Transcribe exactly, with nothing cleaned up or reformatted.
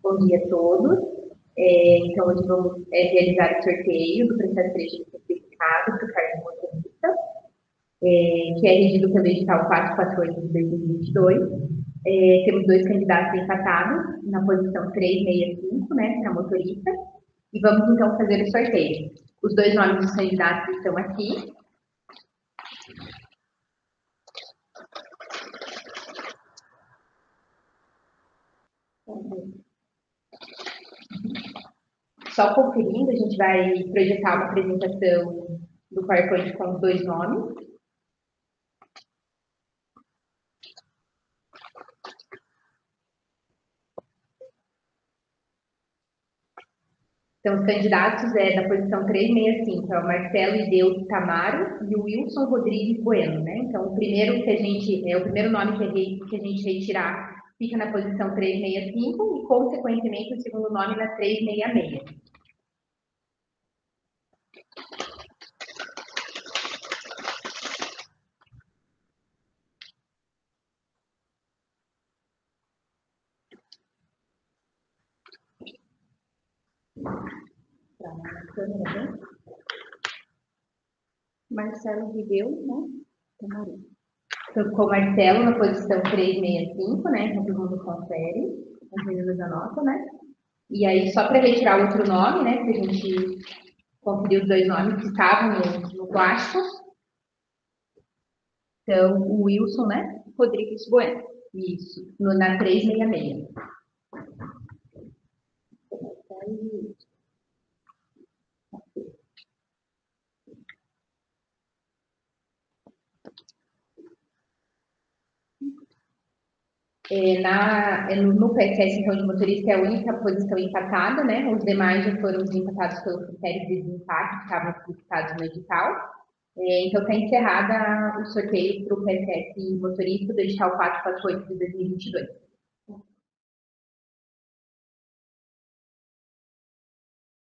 Bom dia a todos. É, então, hoje vamos é, realizar o sorteio do processo seletivo simplificado para o cargo de motorista, é, que é regido pelo edital quatrocentos e quarenta e oito de dois mil e vinte e dois. É, temos dois candidatos empatados na posição trezentos e sessenta e cinco, né, para motorista, e vamos então fazer o sorteio. Os dois nomes dos candidatos estão aqui. Só conferindo, a gente vai projetar uma apresentação do PowerPoint com os dois nomes. Então, os candidatos é da posição trezentos e sessenta e cinco, é o Marcelo Ideu Tamaro e o Wilson Rodrigues Bueno, né? Então, o primeiro que a gente, é o primeiro nome que a gente, que a gente retirar fica na posição trezentos e sessenta e cinco e, consequentemente, o segundo nome na trezentos e sessenta e seis. Marcelo Ideu, né? Tamaro. Então, ficou Marcelo na posição trezentos e sessenta e cinco, né? Então, todo mundo confere, as meninas anotam, né? E aí, só para retirar outro nome, né? Para a gente conferir os dois nomes que estavam no, no plástico. Então, o Wilson, né? Rodrigues Bueno. Isso, no, na trezentos e sessenta e seis. É, na, é, no P S S, então, de motorista é a única posição empatada, né? Os demais já foram desempatados pelo critério de desempate que estavam explicitados no edital. É, então, está encerrada o sorteio para o P S S motorista do edital quatrocentos e quarenta e oito de dois mil e vinte e dois.